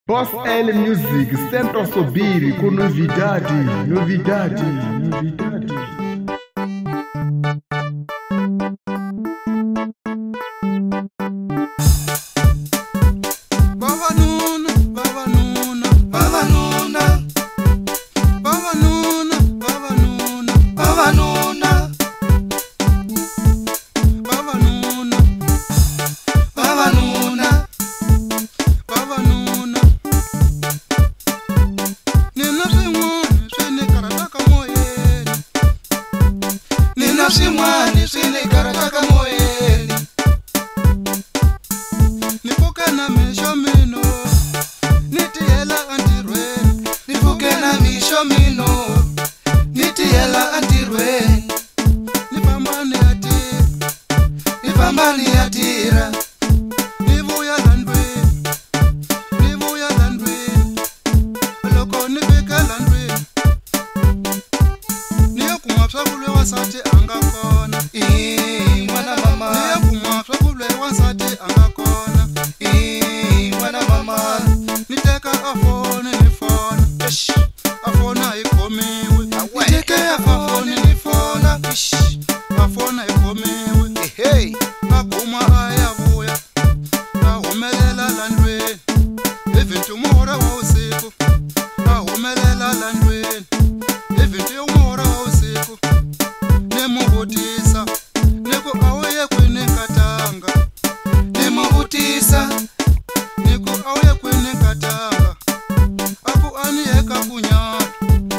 Boss L Music, sempre subir com novidade. Swin'wana swi le karataka moyeni ni pfuke na mixo mino ni tiyela entirhweni ni pfuke na mixo mino ni tiyela entirhweni ni famba ni ya tirha ni vuya landweni loko ni fika landweni ni ya kuma swakudya wasati anga kona mwana mama ni ya kuma swakudya wasati anga kona mwana mama ni teka afone ni fona afona ikomiwe ni teka afone ni fona afona ikomiwe akuma ayavuya ahumelela landweni evintu muhora wa usiku ahumelela landweni evintu muhora wa usiku nemuvutisa niku auye kwini katanga nemuvutisa niku auye kwini katanga aku aniyeka kunyatu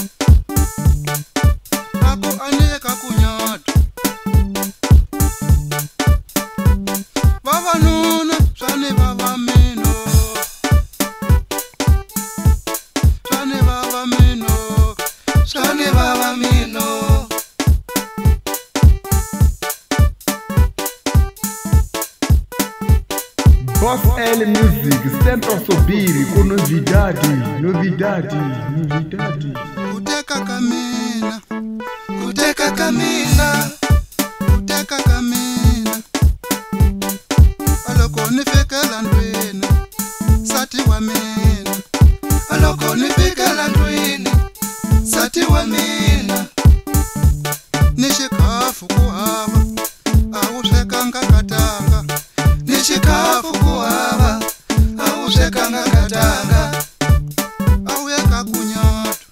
vavanuna swani vava mino Boss L Music, sempre subir com novidade. Kuteka kamina aloko ni fika landweni sati wa mina aloko ni fika landweni sati wa mina ni xikafu ku hava a wu swekanga katanga ni xikafu ku hava a wu swekanga katanga a wu yeka kunyatu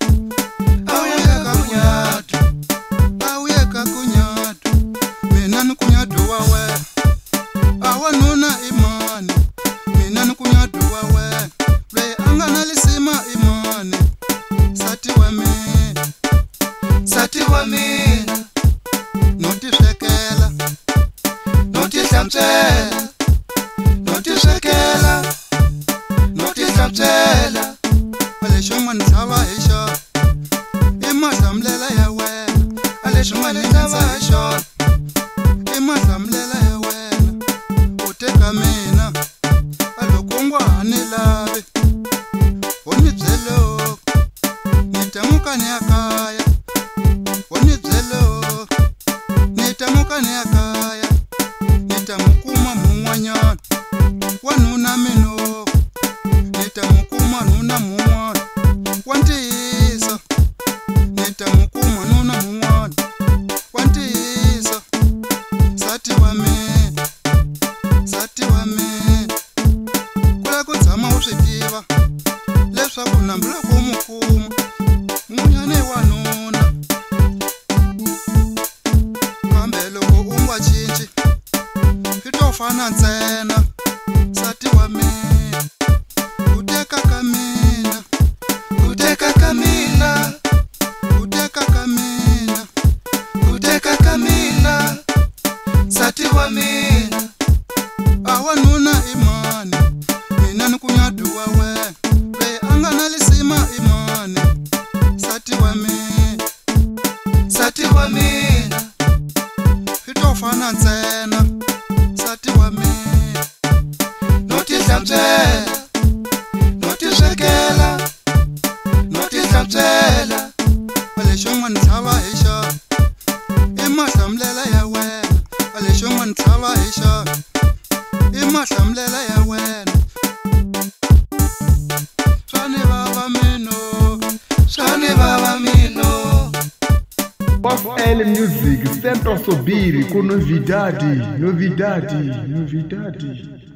mina ni kunyatu wa wena awanuna imani mina ni kunyatu wa wena loyi a nga na lisima imani sati wa mina no ti swekela no ti hlantswela no ti swekela no ti hlantswela alexin'wana ni tshava hi xona i mahlambulela ya wena alexin'wana ni tshava hi xona i mahlambulela ya wena u teka mina aloko u nga ha ni lavi u ni byeloko ni temuka ni ya kaya u ni byeloko ni temuka ni ya kaya ni ta mukuma mun'wanyana wanuna minoko ni ta mukuma nuna mun'wana wa ntiyiso ni ta mukuma nuna mun'wana wa ntiyiso sati wa mina kula ku tshama u swi tiva leswaku nambu loko u mukuma mun'wanyana i wanuna kambe loko u nga cinci swi to fana ntsena sati wa mina kuteka ka mina sati wa mina awanuna imani mina ni kunyatu wa wena loyi a nga na lisima imani sati wa mina swi to fana ntsena sati wa mina no ti hlantswela no ti swekela no ti hlantswela alexin'wana ni tshava hi xona i mahlambulela ya wena alexin'wana ni tshava hi xona i mahlambulela ya wena Boss L Music, Santos Sobiri com novidade.